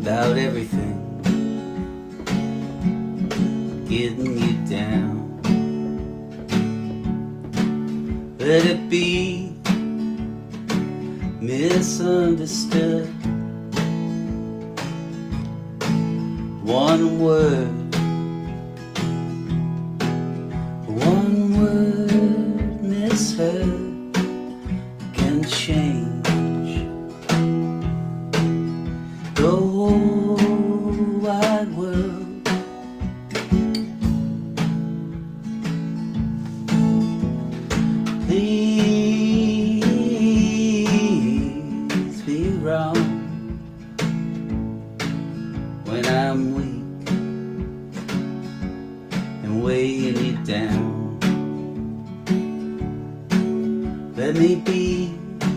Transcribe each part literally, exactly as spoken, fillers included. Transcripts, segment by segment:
about everything getting you down. Let it be misunderstood. One word, one word misheard can change the whole wide world. Please be wrong when I'm weak and weighing you down. Let me be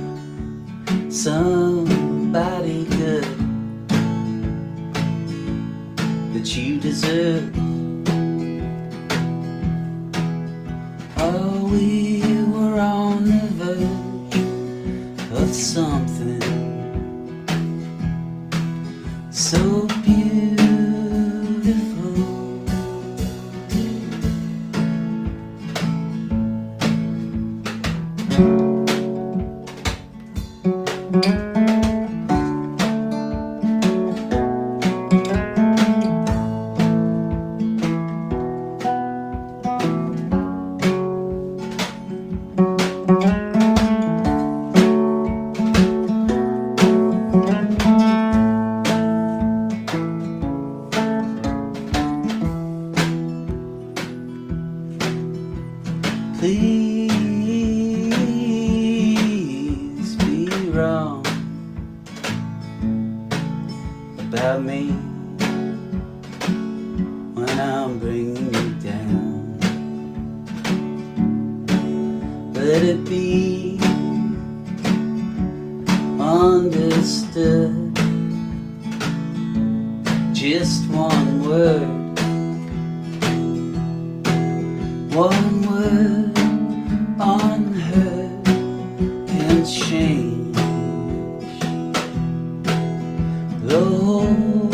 somebody good that you deserve. Oh, we were on the verge of something so beautiful. Please be wrong about me when I'm bringing you down. Let it be understood. Just one word, one word unheard can change the whole